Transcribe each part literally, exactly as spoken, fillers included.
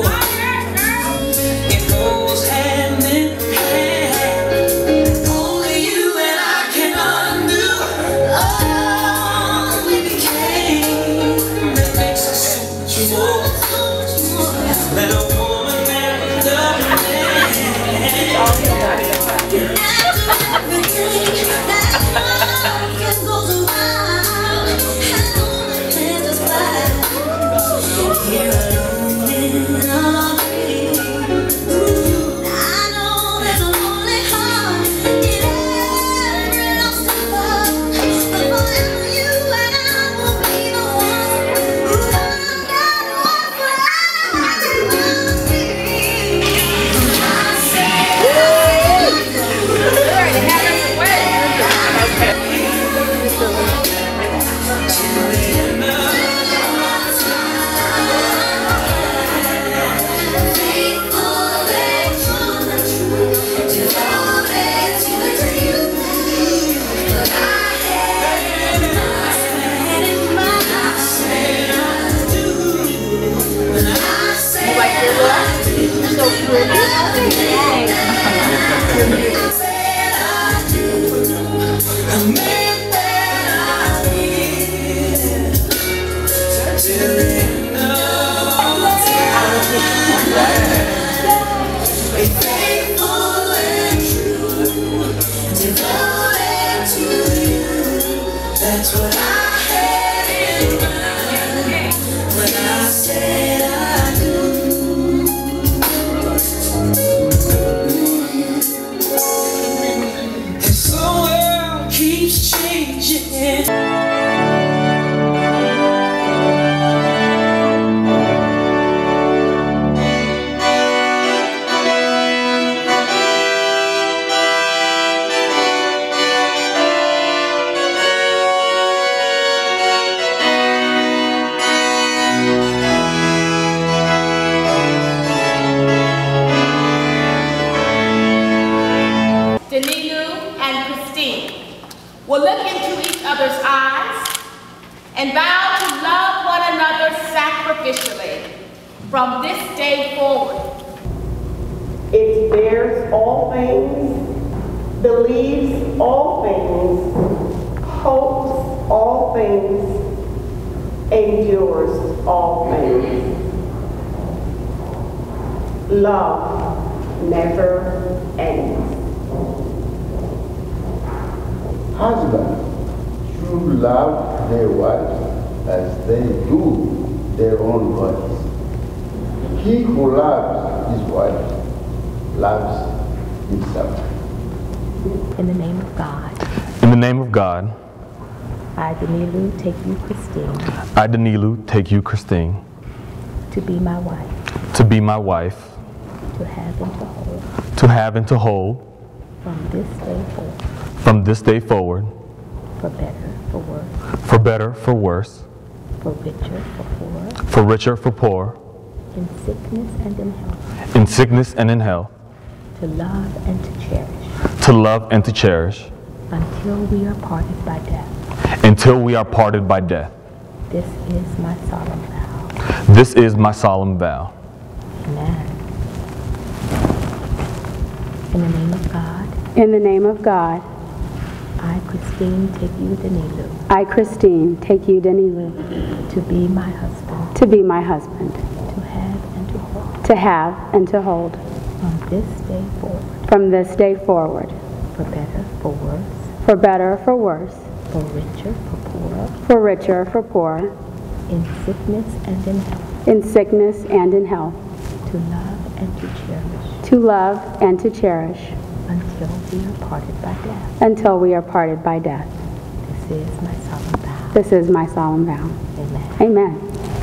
It goes hand in hand. Only you and I can undo all we became. That makes us so much more than a woman and a man. Everything that life goes around, and all the plans are here alone in our dreams. I know there's a lonely heart in every lost heart, but forever you and I will be the ones who find out what forever will be. I say that's what I had in mind when I said I do. And so world keeps changing. Danilu and Christine will look into each other's eyes and vow to love one another sacrificially from this day forward. It bears all things, believes all things, hopes all things, endures all things. Love never ends. Husbands should love their wives as they do their own bodies. He who loves his wife loves himself. In the name of God. In the name of God. I, Danilu, take you, Christine. I, Danilu, take you, Christine. To be my wife. To be my wife. To have and to hold. To have and to hold. From this day forward. From this day forward. For better, for worse. For better, for worse. For richer, for poorer. For richer, for poor. In sickness and in health. In sickness and in health. To love and to cherish. To love and to cherish. Until we are parted by death. Until we are parted by death. This is my solemn vow. This is my solemn vow. Amen. In the name of God. In the name of God. I, Christine, take you, Danilu. I, Christine, take you, Danilu. To be my husband. To be my husband. To have and to hold. To have and to hold. From this day forward. From this day forward. For better, for worse. For better, for worse. For richer, for poorer. For richer, for poorer. In sickness and in health. In sickness and in health. To love and to cherish. To love and to cherish. Until we are parted by death. Until we are parted by death. This is my solemn vow. This is my solemn vow. Amen. Amen.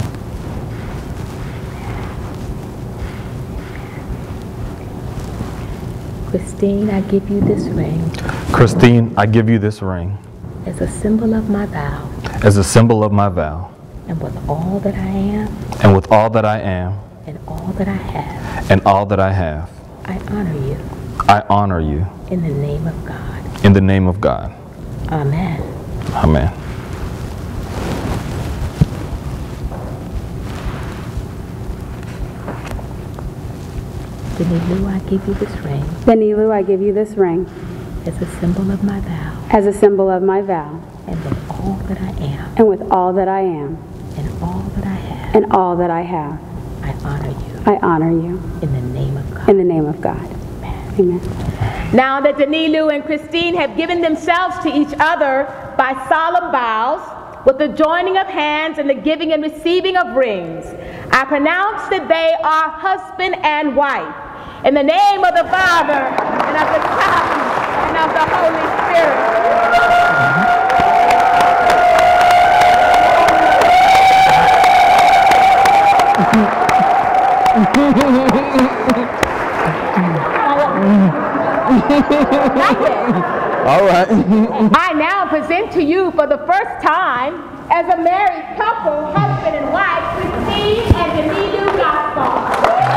Christine, I give you this ring. Christine, I give you this ring. As a symbol of my vow. As a symbol of my vow. And with all that I am. And with all that I am. And all that I have. And all that I have. I honor you. I honor you. In the name of God. In the name of God. Amen. Amen. Denilu, I give you this ring Denilu, I give you this ring as a symbol of my vow, as a symbol of my vow, and with all that I am, and with all that I am, and all that I have, and all that I have. I honor you. I honor you. In the name of God. In the name of God. Amen. Now that Denilu and Christine have given themselves to each other by solemn vows, with the joining of hands and the giving and receiving of rings, I pronounce that they are husband and wife. In the name of the Father, and of the Son, and of the Holy Spirit. All right. I now present to you for the first time, as a married couple, husband and wife, Christine and Denilu Gaspar.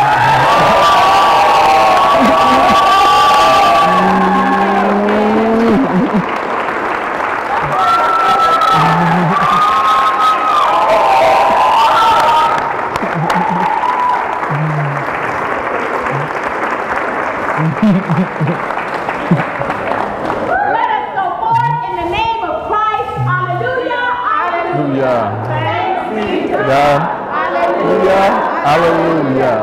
Let us go forth in the name of Christ. Hallelujah. Hallelujah. Thanks be to God. Hallelujah. Hallelujah.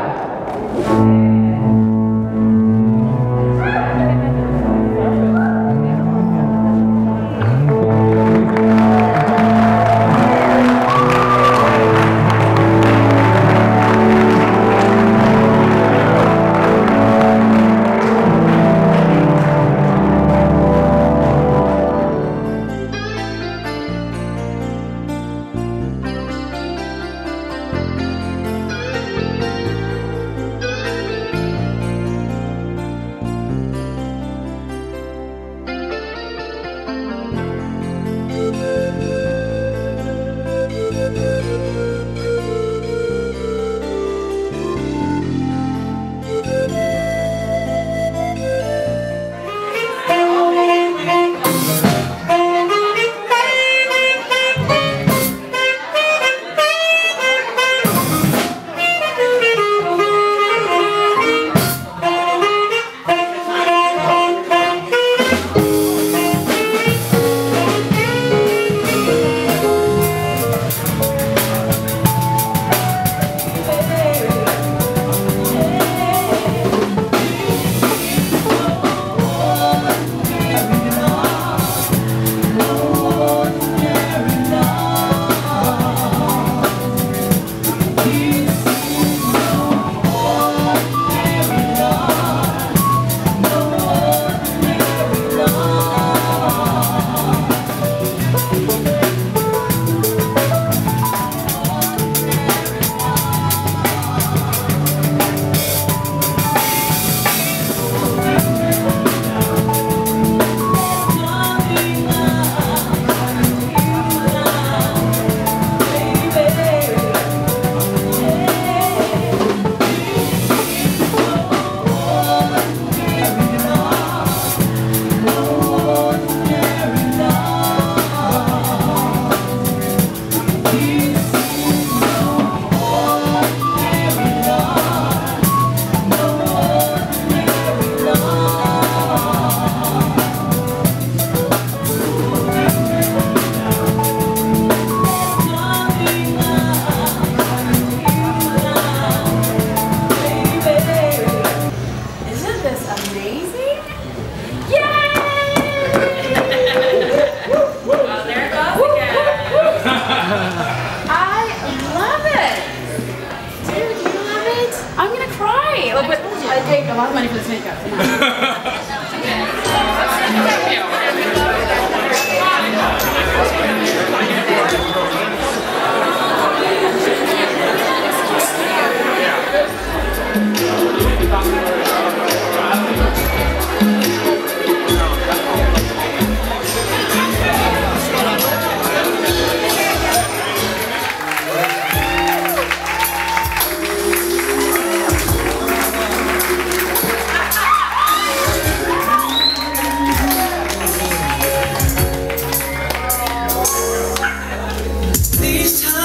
lot of money for this makeup.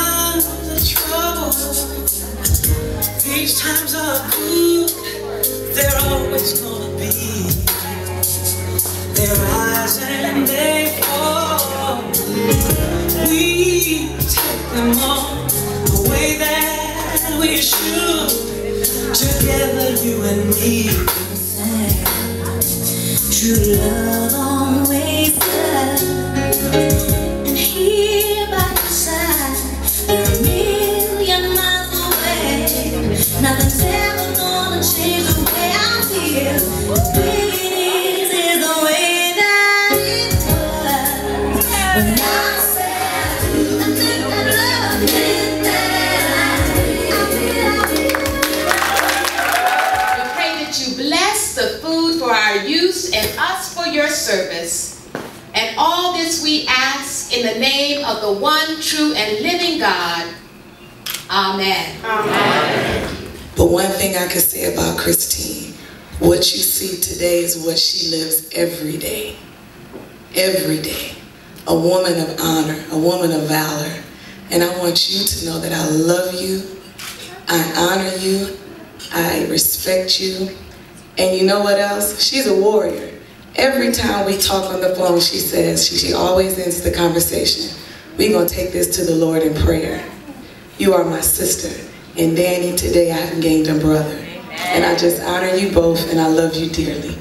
These times are good, they're always gonna be. They rise and they fall. We take them all the way that we should. Together, you and me. True love always does. And here by your side, we're a million miles away. Nothing's ever gonna change the way I feel. The way it is is the way that it was. When I said I think I love it, then I feel. We pray that you bless the food for our use and us for your service. And all this we ask in the name of the one true and living God. Amen. Amen. But one thing I can say about Christine, what you see today is what she lives every day. Every day. A woman of honor, a woman of valor. And I want you to know that I love you, I honor you, I respect you. And you know what else? She's a warrior. Every time we talk on the phone, she says, she, she always ends the conversation, we're going to take this to the Lord in prayer. You are my sister. And Danny, today I have gained a brother. And I just honor you both, and I love you dearly.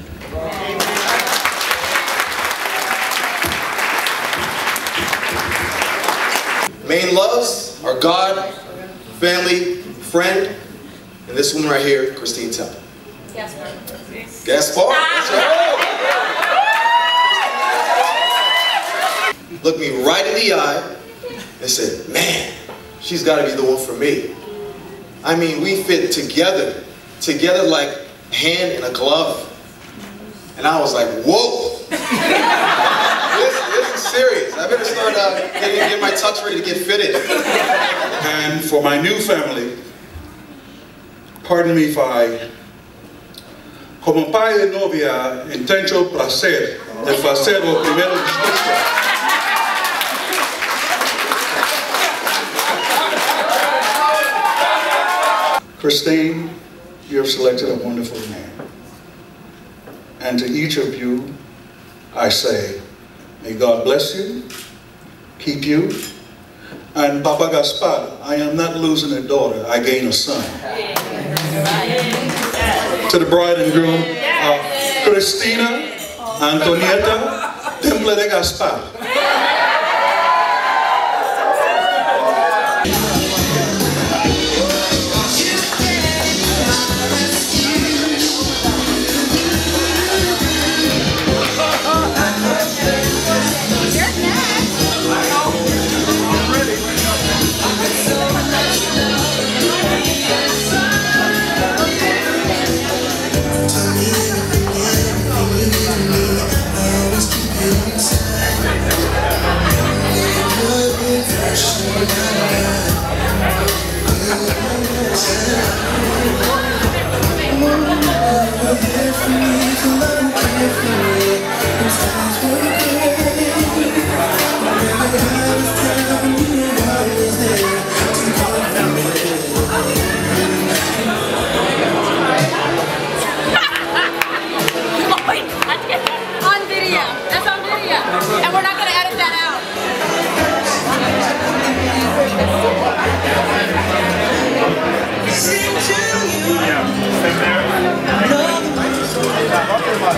Main loves are God, family, friend, and this woman right here, Christine Temple. Gaspar. Gaspar? That's right. Looked me right in the eye and said, man, she's got to be the one for me. I mean, we fit together, together like hand in a glove. And I was like, whoa. this, this is serious. I better start uh, getting get my tux ready to get fitted. And for my new family, pardon me if I, como pai de novia, intento o prazer de fazer o primeiro discurso. Christine, you have selected a wonderful man. And to each of you, I say, may God bless you, keep you, and Papa Gaspar, I am not losing a daughter, I gain a son. To the bride and groom, uh, Cristina Antonieta Temple de Gaspar. On video. That's on video. And we're not going to edit that out. Sing to you.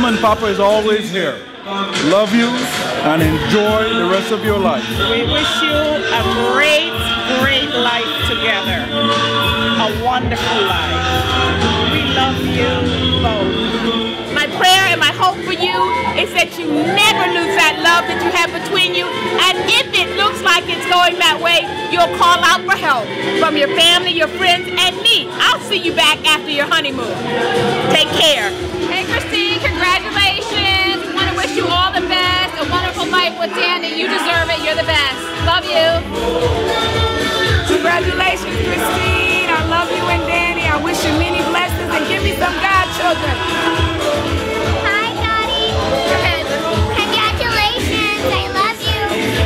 Mama and Papa is always here. Love you and enjoy the rest of your life. We wish you a great, great life together. A wonderful life. We love you both. My prayer and my hope for you is that you never lose that love that you have between you. And if it looks like it's going that way, you'll call out for help from your family, your friends, and me. I'll see you back after your honeymoon. Take care. Hey, Christine, congratulations. We want to wish you all the best. A wonderful life with Danny. You deserve it. You're the best. Love you. Congratulations, Christine. I love you and Danny. I wish you many blessings and give me some godchildren. Hi, Daddy. Congratulations. I love you.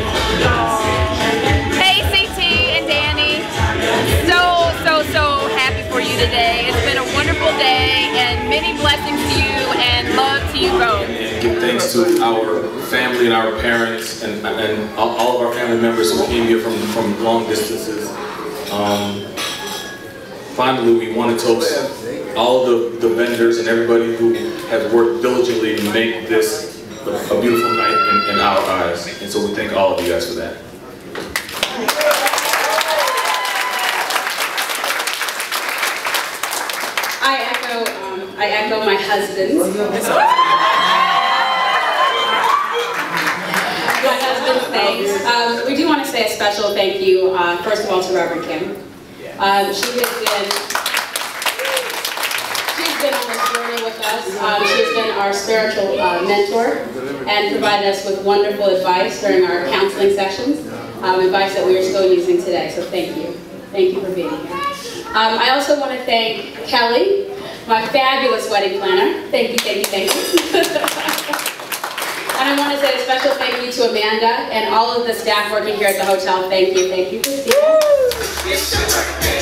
Hey, C T and Danny. So, so, so happy for you today. It's been a wonderful day and many blessings to you and love to you both. And give thanks to our family and our parents and, and all, all of our family members who came here from, from long distances. Um, finally, we want to toast all the, the vendors and everybody who has worked diligently to make this a, a beautiful night in, in our eyes. And so we thank all of you guys for that. I echo, um, I echo my husband's. My husband's thanks. Um, we do want to say a special thank you, uh, first of all, to Reverend Kim. Um, she has been, she's been on this journey with us. Um, she's been our spiritual uh, mentor and provided us with wonderful advice during our counseling sessions, um, advice that we are still using today. So thank you. Thank you for being here. Um, I also want to thank Kelly, my fabulous wedding planner. Thank you, thank you, thank you. And I want to say a special thank you to Amanda and all of the staff working here at the hotel. Thank you, thank you, Christina. It's your birthday.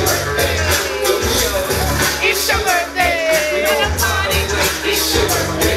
It's your birthday. It's your birthday.